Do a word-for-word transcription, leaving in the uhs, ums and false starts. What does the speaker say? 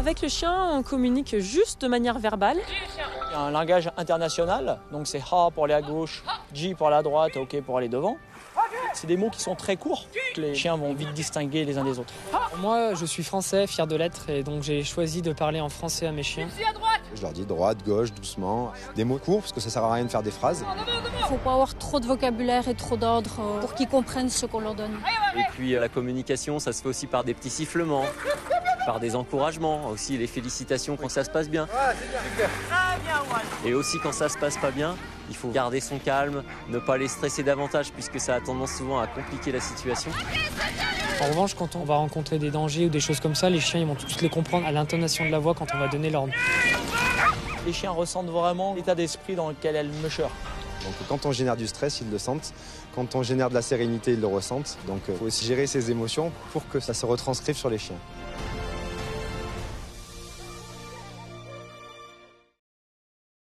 Avec le chien, on communique juste de manière verbale. Il y a un langage international, donc c'est ha pour aller à gauche, G pour aller à droite, ok pour aller devant. C'est des mots qui sont très courts, les chiens vont vite distinguer les uns des autres. Moi, je suis français, fier de l'être, et donc j'ai choisi de parler en français à mes chiens. Je leur dis droite, gauche, doucement, des mots courts parce que ça sert à rien de faire des phrases. Il ne faut pas avoir trop de vocabulaire et trop d'ordre pour qu'ils comprennent ce qu'on leur donne. Et puis la communication, ça se fait aussi par des petits sifflements, par des encouragements, aussi les félicitations quand ça se passe bien. Et aussi quand ça se passe pas bien, il faut garder son calme, ne pas les stresser davantage puisque ça a tendance souvent à compliquer la situation. En revanche, quand on va rencontrer des dangers ou des choses comme ça, les chiens ils vont tous les comprendre à l'intonation de la voix quand on va donner l'ordre. Les chiens ressentent vraiment l'état d'esprit dans lequel elles mesurent. Donc quand on génère du stress, ils le sentent. Quand on génère de la sérénité, ils le ressentent. Donc il faut aussi gérer ses émotions pour que ça se retranscrive sur les chiens.